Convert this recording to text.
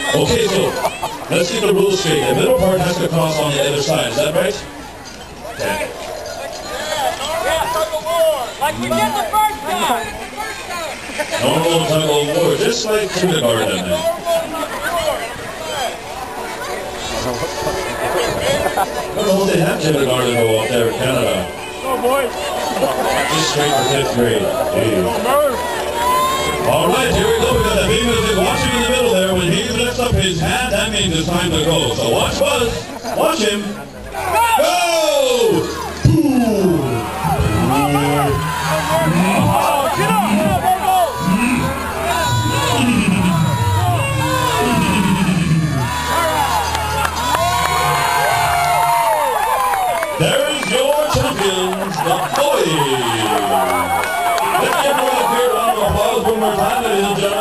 Okay, so let's get the rules straight. The middle part has to cross on the other side. Is that right? Okay. Like we did the first time. Normal tug of war, just like kindergarten. I don't know if they have kindergarten up there in Canada. Go, boys. Just straight for 5th grade. All right, here we go. We got the big music. Watch him in the middle there. When he lifts up his hand, that means it's time to go. So watch Buzz. Watch him. Go! Boom! There is your champions, the Boyz. Let's give them a great round of applause one more time, ladies and gentlemen.